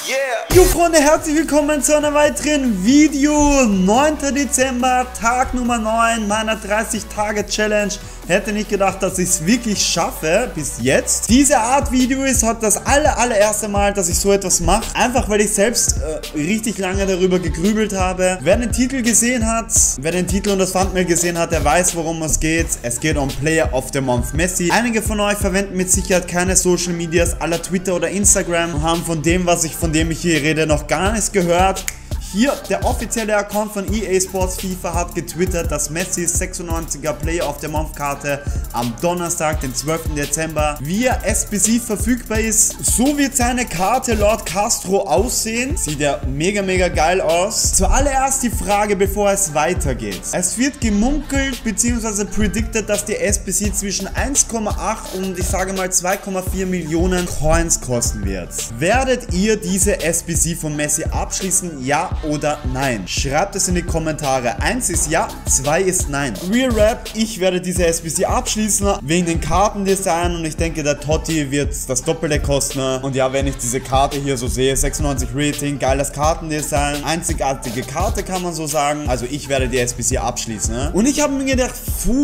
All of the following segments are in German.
Jo Freunde, herzlich willkommen zu einem weiteren Video. 9. Dezember, Tag Nummer 9 meiner 30-Tage-Challenge. Hätte nicht gedacht, dass ich es wirklich schaffe, bis jetzt. Diese Art Video ist heute das allererste Mal, dass ich so etwas mache. Einfach weil ich selbst richtig lange darüber gegrübelt habe. Wer den Titel gesehen hat, wer den Titel und das Thumbnail gesehen hat, der weiß, worum es geht. Es geht um Player of the Month Messi. Einige von euch verwenden mit Sicherheit keine Social Medias à la Twitter oder Instagram und haben von dem ich hier rede, noch gar nichts gehört. Hier, der offizielle Account von EA Sports FIFA hat getwittert, dass Messis 96er Player of the Month Karte am Donnerstag, den 12. Dezember, via SBC verfügbar ist. So wird seine Karte laut Castro aussehen. Sieht ja mega geil aus. Zuallererst die Frage, bevor es weitergeht. Es wird gemunkelt bzw. predicted, dass die SBC zwischen 1,8 und ich sage mal 2,4 Millionen Coins kosten wird. Werdet ihr diese SBC von Messi abschließen? Ja oder nein? Schreibt es in die Kommentare. 1 ist ja, 2 ist nein. Real Rap, ich werde diese SBC abschließen, wegen den Kartendesign, und ich denke, der Totti wird das Doppelte kosten. Und ja, wenn ich diese Karte hier so sehe, 96 Rating, geiles Kartendesign, einzigartige Karte, kann man so sagen. Also ich werde die SBC abschließen. Und ich habe mir gedacht,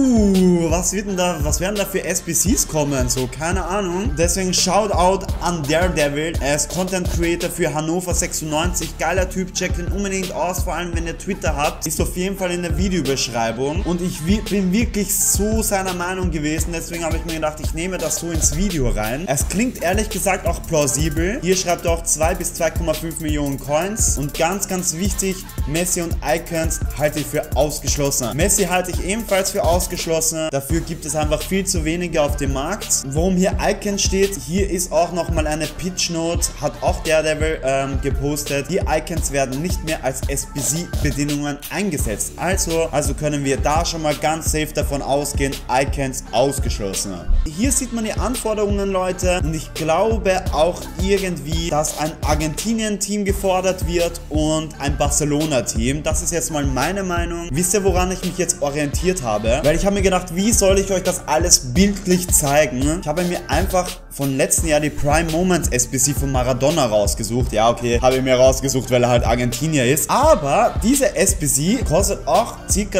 was werden da für SBCs kommen? So, keine Ahnung. Deswegen Shoutout an Daredevil. Er ist Content Creator für Hannover 96. Geiler Typ, checkt ihn unbedingt aus, vor allem wenn ihr Twitter habt. Ist auf jeden Fall in der Videobeschreibung. Und ich bin wirklich so seiner Meinung gewesen. Deswegen habe ich mir gedacht, ich nehme das so ins Video rein. Es klingt ehrlich gesagt auch plausibel. Hier schreibt er auch 2 bis 2,5 Millionen Coins. Und ganz wichtig, Messi und Icons halte ich für ausgeschlossen. Messi halte ich ebenfalls für ausgeschlossen. Dafür gibt es einfach viel zu wenige auf dem Markt. Worum hier Icons steht, hier ist auch nochmal eine Pitch Note. Hat auch Daredevil gepostet. Die Icons werden nicht mehr als SBC-Bedingungen eingesetzt. Also können wir da schon mal ganz safe davon ausgehen, Icons ausgeschlossen. Hier sieht man die Anforderungen, Leute, und ich glaube auch irgendwie, dass ein Argentinien-Team gefordert wird und ein Barcelona-Team. Das ist jetzt mal meine Meinung. Wisst ihr, woran ich mich jetzt orientiert habe? Weil ich habe mir gedacht, wie soll ich euch das alles bildlich zeigen? Ich habe mir einfach von letzten Jahr die Prime Moments SBC von Maradona rausgesucht. Ja, okay, habe ich mir rausgesucht, weil er halt Argentinier ist. Aber diese SBC kostet auch ca.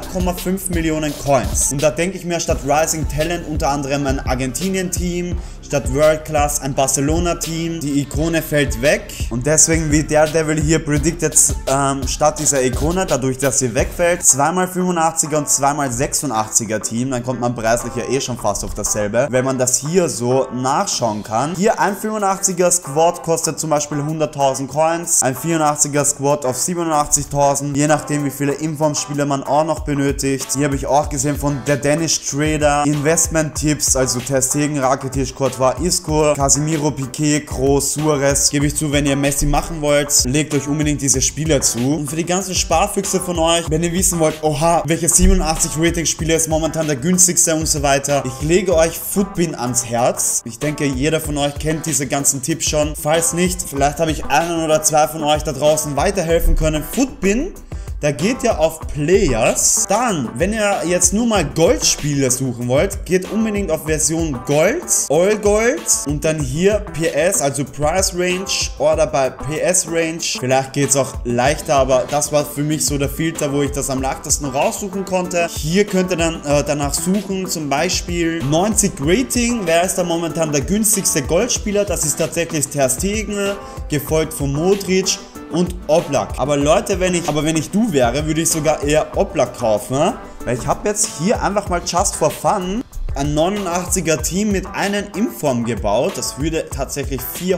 2,5 Millionen Coins. Und da denke ich mir, statt Rising Talent unter anderem ein Argentinien-Team, statt World Class ein Barcelona-Team. Die Ikone fällt weg. Und deswegen wird Daredevil hier predicted, statt dieser Ikone, dadurch, dass sie wegfällt, 2x85er und 2x86er Team. Dann kommt man preislich ja eh schon fast auf dasselbe. Wenn man das hier so nachschauen kann. Hier ein 85er Squad kostet zum Beispiel 100.000 Coins. Ein 84er Squad auf 87.000. Je nachdem, wie viele Informspieler man auch noch benötigt. Hier habe ich auch gesehen von der Danish Trader. Investment-Tipps, also Ter Stegen, Rakitic, Courtois, Isco, Casemiro, Piqué, Kroos, Suarez. Gebe ich zu, wenn ihr Messi machen wollt, legt euch unbedingt diese Spieler zu. Und für die ganzen Sparfüchse von euch, wenn ihr wissen wollt, oha, welcher 87 Rating-Spieler ist momentan der günstigste und so weiter, ich lege euch Futbin ans Herz. Ich denke, jeder von euch kennt diese ganzen Tipps schon. Falls nicht, vielleicht habe ich einen oder zwei von euch da draußen weiterhelfen können. Futbin, da geht ihr auf Players. Dann, wenn ihr jetzt nur mal Goldspieler suchen wollt, geht unbedingt auf Version Gold, All Gold und dann hier PS, also Price Range oder bei PS Range. Vielleicht geht es auch leichter, aber das war für mich so der Filter, wo ich das am leichtesten raussuchen konnte. Hier könnt ihr dann danach suchen, zum Beispiel 90 Rating. Wer ist da momentan der günstigste Goldspieler? Das ist tatsächlich Ter Stegen, gefolgt von Modric und Oblak. Aber Leute, wenn ich du wäre, würde ich sogar eher Oblak kaufen, ne? Weil ich habe jetzt hier einfach mal just for fun ein 89er Team mit einem Inform gebaut. Das würde tatsächlich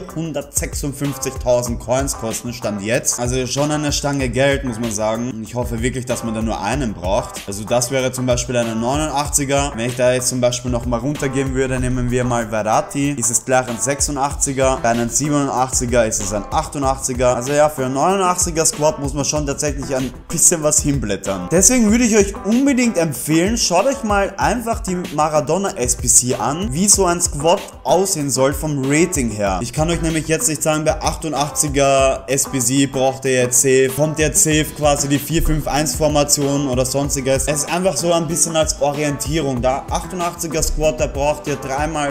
456.000 Coins kosten, stand jetzt. Also schon eine Stange Geld, muss man sagen. Und ich hoffe wirklich, dass man da nur einen braucht. Also das wäre zum Beispiel eine 89er. Wenn ich da jetzt zum Beispiel noch mal runtergehen würde, nehmen wir mal Verratti. Ist es gleich ein 86er. Bei einem 87er ist es ein 88er. Also ja, für einen 89er Squad muss man schon tatsächlich ein bisschen was hinblättern. Deswegen würde ich euch unbedingt empfehlen, schaut euch mal einfach die Maradona Maradona SBC an, wie so ein Squad aussehen soll vom Rating her. Ich kann euch nämlich jetzt nicht sagen, bei 88er SBC braucht ihr jetzt safe, kommt jetzt safe quasi die 4-5-1 Formation oder sonstiges. Es ist einfach so ein bisschen als Orientierung da. 88er Squad, da braucht ihr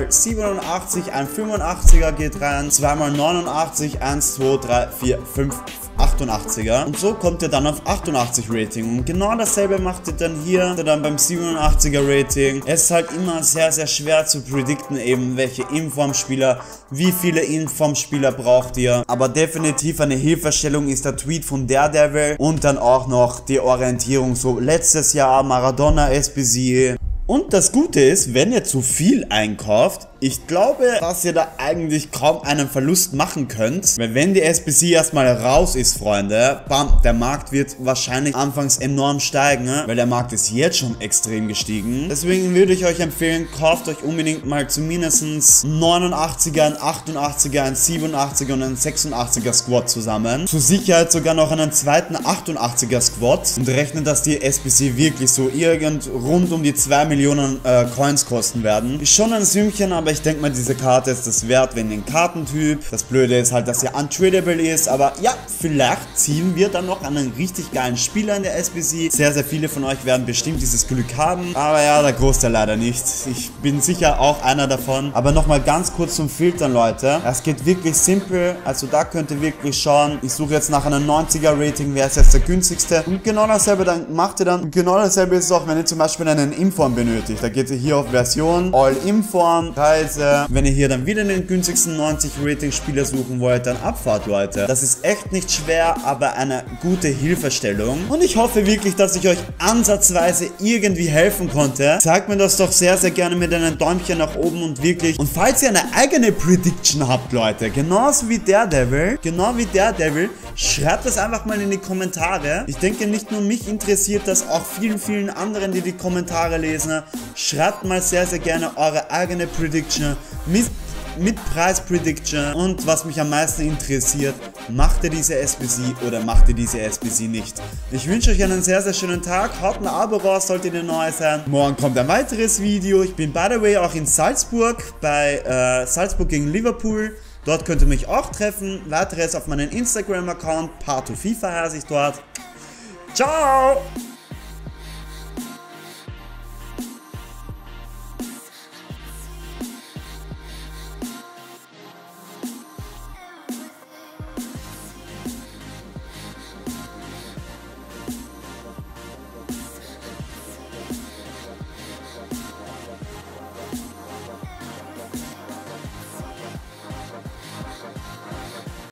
3x87, ein 85er geht rein, 2x89, 1, 2, 3, 4, 5, 88er und so kommt ihr dann auf 88 Rating und genau dasselbe macht ihr dann hier dann beim 87er Rating. Es ist halt immer sehr schwer zu predikten eben welche Informspieler, wie viele Informspieler braucht ihr, aber definitiv eine Hilfestellung ist der Tweet von Daredevil und dann auch noch die Orientierung so letztes Jahr Maradona SBC. Und das Gute ist, wenn ihr zu viel einkauft, ich glaube, dass ihr da eigentlich kaum einen Verlust machen könnt, weil wenn die SBC erstmal raus ist, Freunde, bam, der Markt wird wahrscheinlich anfangs enorm steigen, weil der Markt ist jetzt schon extrem gestiegen. Deswegen würde ich euch empfehlen, kauft euch unbedingt mal zumindest 89er, ein 88er, ein 87er und ein 86er Squad zusammen. Zur Sicherheit sogar noch einen zweiten 88er Squad und rechnet, dass die SBC wirklich so rund um die 2 Millionen Coins kosten werden. Ist schon ein Sümmchen, aber ich denke mal, diese Karte ist das wert wegen den Kartentyp. Das Blöde ist halt, dass sie untradable ist, aber ja, vielleicht ziehen wir dann noch einen richtig geilen Spieler in der SBC. Sehr viele von euch werden bestimmt dieses Glück haben, aber ja, der Großteil leider nicht. Ich bin sicher auch einer davon. Aber nochmal ganz kurz zum Filtern, Leute. Es geht wirklich simpel, also da könnt ihr wirklich schauen. Ich suche jetzt nach einem 90er Rating, wer ist jetzt der günstigste und genau dasselbe dann macht ihr dann. Und genau dasselbe ist es auch, wenn ihr zum Beispiel einen Inform benötigt. Da geht ihr hier auf Version, All Inform, Preise. Wenn ihr hier dann wieder den günstigsten 90 Rating Spieler suchen wollt, dann Abfahrt, Leute. Das ist echt nicht schwer, aber eine gute Hilfestellung. Und ich hoffe wirklich, dass ich euch ansatzweise irgendwie helfen konnte. Zeigt mir das doch sehr gerne mit einem Däumchen nach oben und wirklich. Und falls ihr eine eigene Prediction habt, Leute, genauso wie Daredevil, schreibt das einfach mal in die Kommentare. Ich denke, nicht nur mich interessiert das, auch vielen anderen, die Kommentare lesen. Schreibt mal sehr gerne eure eigene Prediction mit Preis-Prediction und was mich am meisten interessiert, macht ihr diese SBC oder macht ihr diese SBC nicht? Ich wünsche euch einen sehr schönen Tag, haut ein Abo raus, solltet ihr neu sein. Morgen kommt ein weiteres Video. Ich bin by the way auch in Salzburg, bei Salzburg gegen Liverpool. Dort könnt ihr mich auch treffen. Weiteres auf meinen Instagram-Account, Parto FIFA heiße ich dort. Ciao!